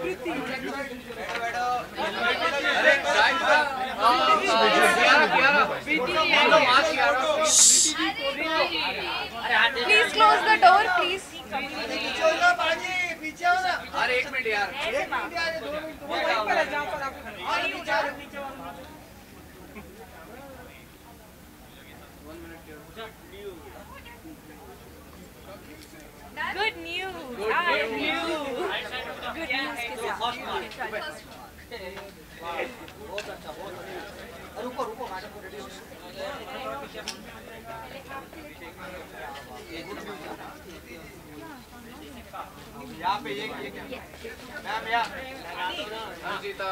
Please close the door, please. पीछे हो ना। अरे 1 मिनट यार। 1 मिनट यार 2 मिनट। वो वहीं पर है जहाँ पर आप। Good news. Good news. Good news के साथ. बहुत अच्छा बहुत अच्छा। रुको रुको मैडम को रेडी हो यहाँ पे ये क्या मैम या जीता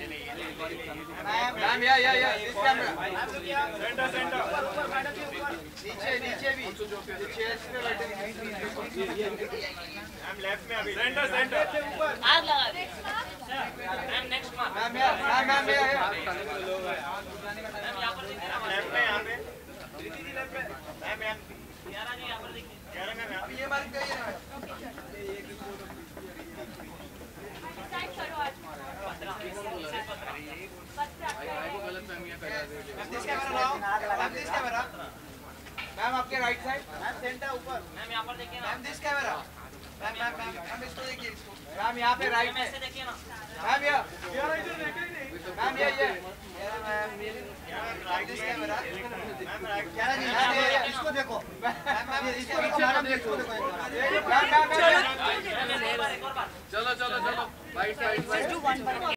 मैम या इस कैमरा सेंटर नीचे भी चेयर्स पे बैठे मैम लेफ्ट में अभी सेंटर ऊपर आग लगा दे मैम नेक्स्ट मैम या मैम यहाँ पर देखिए लेफ्ट में यहाँ पे मैम कियारा जी यहाँ पर देखिए कियारा मैम अब ये बात कहिए ना मैम आपके राइट साइड मैम सेंटर ऊपर मैम यहाँ पर देखिए ना मैम दिस कैमरा मैम इसको देखिए इसको मैम यहाँ पे राइट में ऐसे देखिए ना मैम ये मैम ये ma'am right this camera ma'am right इसको देखो मैम इसको देखो मैम चलो बाइट